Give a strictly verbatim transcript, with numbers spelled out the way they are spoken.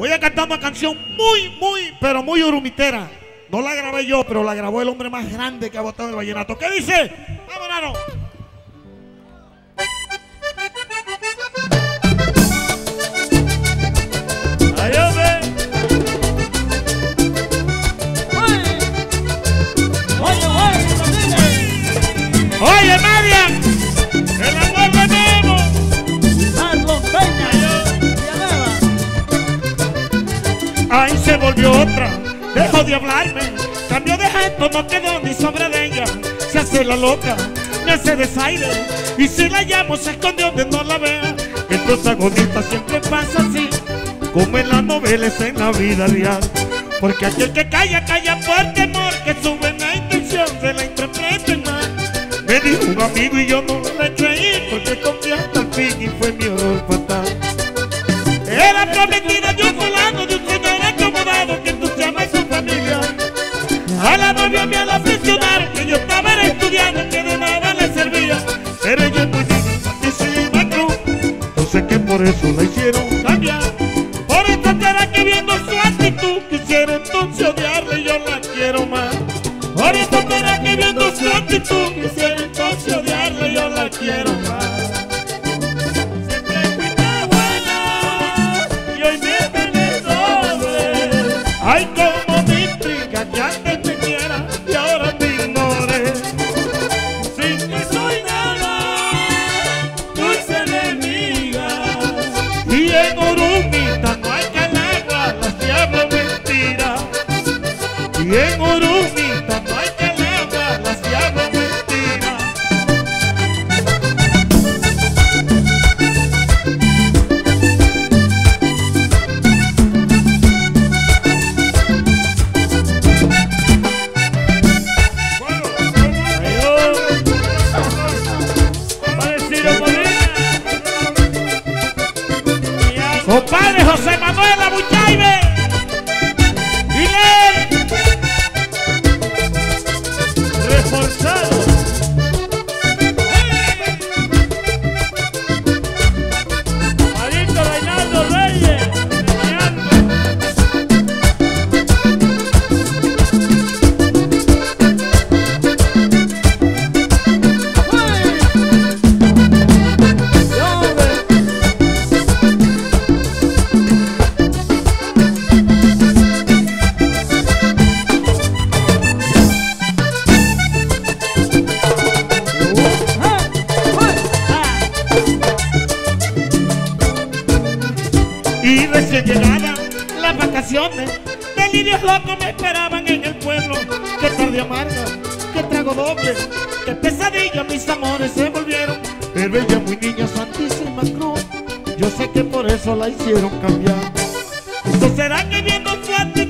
Voy a cantar una canción muy, muy, pero muy urumitera. No la grabé yo, pero la grabó el hombre más grande que ha botado el vallenato. ¿Qué dice? ¡Vámonos! ¡Ay, hombre! ¡Oye, oye, ¡Oye, Marian! ¡El amor de Memo! Carlos Peña, ¡Ay, se volvió otra! Dejó de hablarme, cambió de gesto, no quedó ni sobre de ella. Se hace la loca, me hace desaire, y si la llamo se esconde donde no la vea. El protagonista siempre pasa así, como en las novelas en la vida real. Porque aquel que calla, calla por temor, que su buena intención se la interprete mal. Me dijo un amigo y yo no le creí, porque confié hasta el fin y fue mi error fatal. Era prometida de un fulano, de un señor acomodado que entusiasma a su familia. A la novia me la presionaron, que yo estaba estudiando, que de nada le servía. Pero ella es muy santísima cruz, yo sé que por eso la hicieron cambiar. Por eso será que viendo su actitud quisiera entonces odiarla y yo la quiero más. Por eso será que viendo su actitud quisiera entonces odiarla y yo la quiero más. Ay, como me intriga que antes me quiera y ahora me ignore. sin que soy nada, dulce enemiga. Y en Urumita no hay que le agua, las diablos mentira. Y en Urumita no hay que le agua, las diablos mentira. Compadre José Manuel Abuchaibe y él Reforzado. Marito Reinaldo Reyes. y recién llegadas las vacaciones. Delirios locos me esperaban en el pueblo. Qué tarde amarga, qué trago doble, qué pesadilla mis amores se volvieron. Pero ella muy niña, santísima cruz, yo sé que por eso la hicieron cambiar. ¿No será que viendo su actitud